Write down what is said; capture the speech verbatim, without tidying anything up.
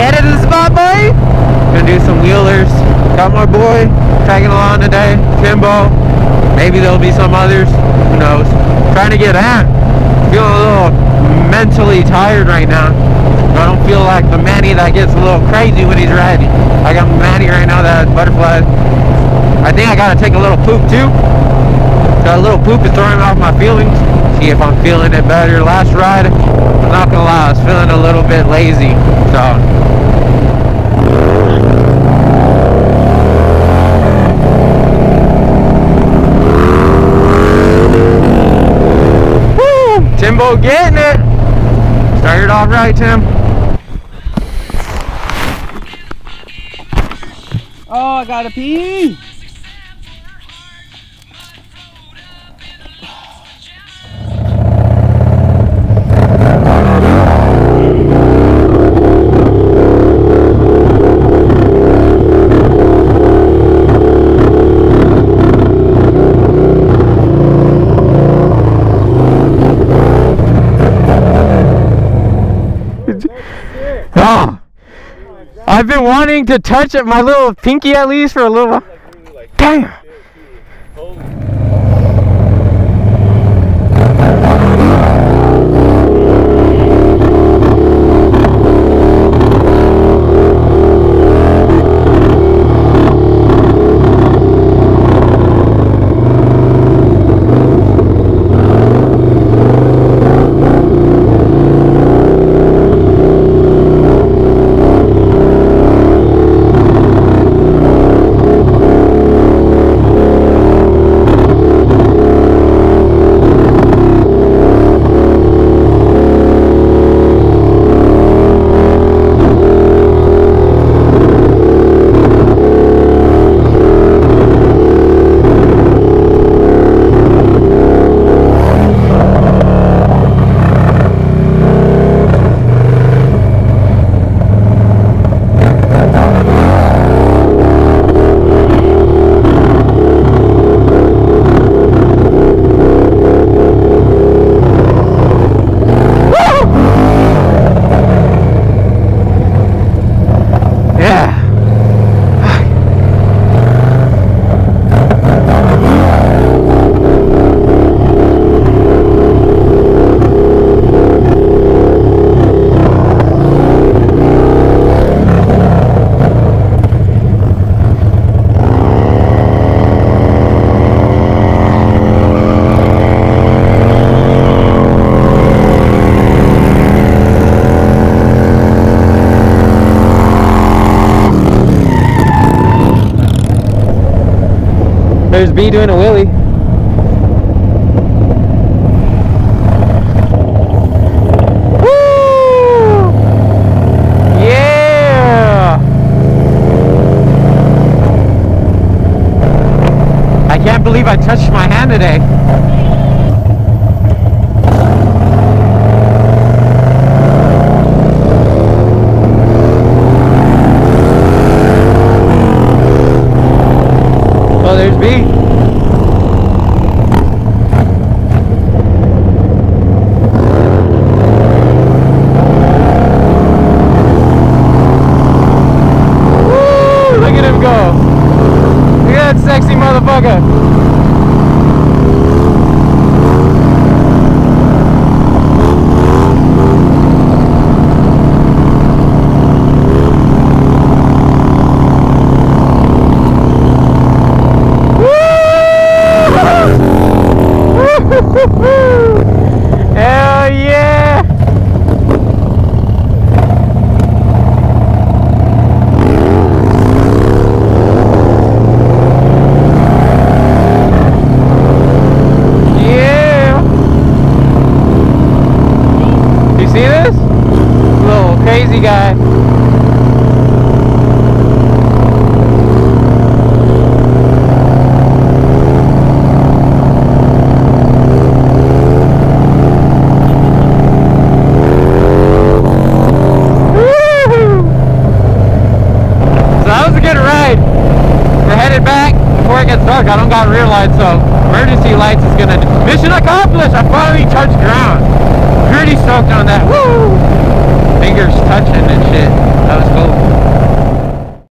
headed to the spot, boy. Gonna do some wheelers. Got my boy tagging along today, Timbo. Maybe there'll be some others. Who knows? Trying to get at. Feeling a little mentally tired right now. I don't feel like the Manny that gets a little crazy when he's riding. Like I'm Manny right now that has butterflies. I think I gotta take a little poop too. That little poop is throwing off my feelings. See if I'm feeling it better. Last ride, I'm not gonna lie, I was feeling a little bit lazy. So. Woo! Timbo getting it. Started off right, Tim. Oh, I gotta pee. Oh, I've been wanting to touch it, my little pinky at least for a little while. Damn. There's B doing a wheelie. Woo! Yeah! I can't believe I touched my hand today. Oh, there's B. Woo! Look at him go. Look at that sexy motherfucker. Hell yeah! Yeah! You see this? Little crazy guy. Dark. I don't got rear lights, so emergency lights is gonna mission accomplished. I finally touched ground. Pretty stoked on that. Woo! Fingers touching and shit.